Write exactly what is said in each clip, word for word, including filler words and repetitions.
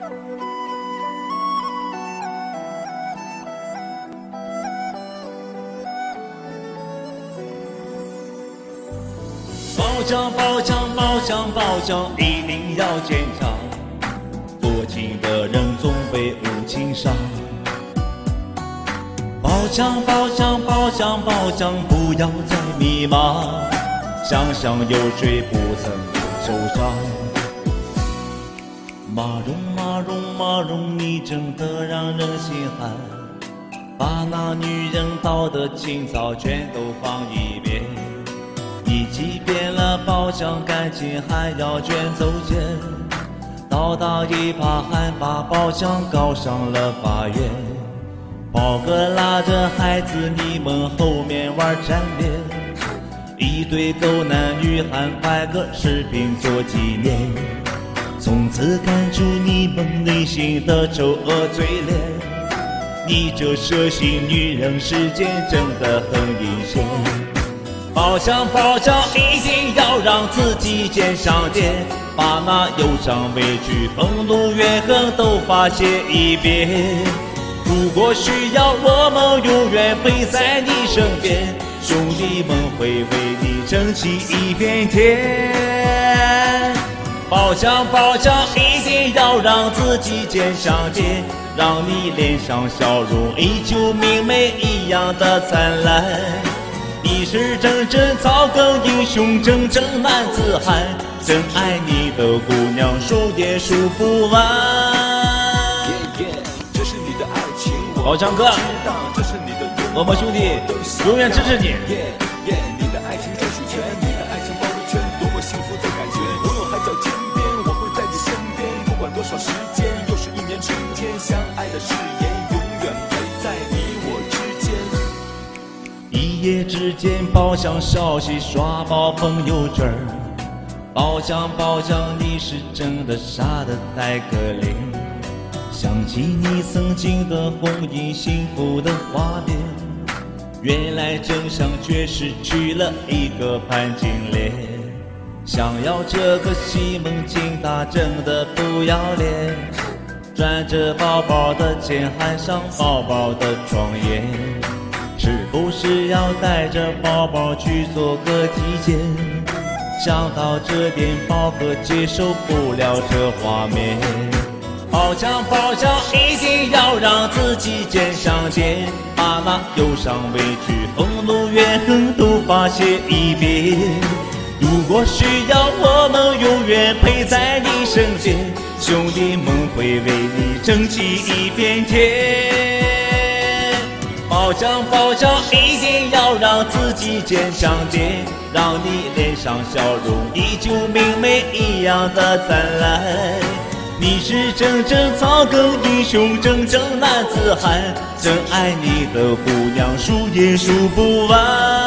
包浆包浆包浆包浆，一定要坚强。多情的人总被无情伤。包浆包浆包浆包浆，不要再迷茫。想想有谁不曾受伤？马蓉马蓉马蓉，你真的让人心寒。把那女人道德情操全都放一边。你即便了包浆感情，还要卷走肩。倒打一耙，还把包浆告上了法院。包哥拉着孩子，你们后面玩粘连。一对狗男女还拍个视频做纪念。从此看出你们内心的丑恶嘴脸。你这蛇形女人，世间真的很阴险。包浆包浆，一定要让自己肩上肩，把那忧伤、委屈、愤怒、怨恨都发泄一遍。如果需要，我们永远陪在你身边，兄弟们会为你撑起一片天。包浆包浆，一定要让自己肩上肩，让你脸上笑容依旧明媚一样的灿烂。你是真正草根英雄，真正男子汉，真爱你的姑娘数也数不完。 这是你的爱情， 包浆哥，我们兄弟永远支持你。 你的爱情专属权，你的爱情包围圈，多么幸福的感觉。我有海角天边，我会在你身边，不管多少时间，又是一年春天，相爱的誓言永远陪在你我之间。 一夜之间，包浆消息刷爆朋友圈。包浆包浆，你是真的傻的太可怜。想起你曾经的婚姻幸福的画面，原来真相却失去了一个潘金莲。想要这个西门庆，他真的不要脸，转着包包的钱，还上包包的庄严。是不是要带着包包去做个体检？想到这点，包哥接受不了这画面。包浆包浆，一定要让自己肩上肩，把那忧伤、委屈、愤怒、怨恨都发泄一遍。如果需要，我们永远陪在你身边，兄弟们会为你撑起一片天。包浆包浆，一定要让自己肩上肩，让你脸上笑容依旧明媚一样的灿烂。你是真正草根英雄，真正男子汉，真爱你的姑娘数也数不完。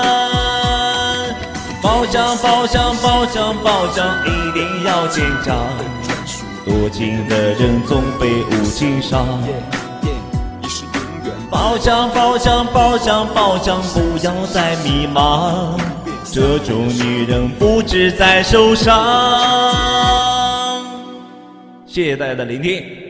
包浆包浆包浆包浆，一定要坚强。多情的人总被无情伤。包浆包浆包浆包浆，不要再迷茫，这种女人不止在受伤。谢谢大家的聆听。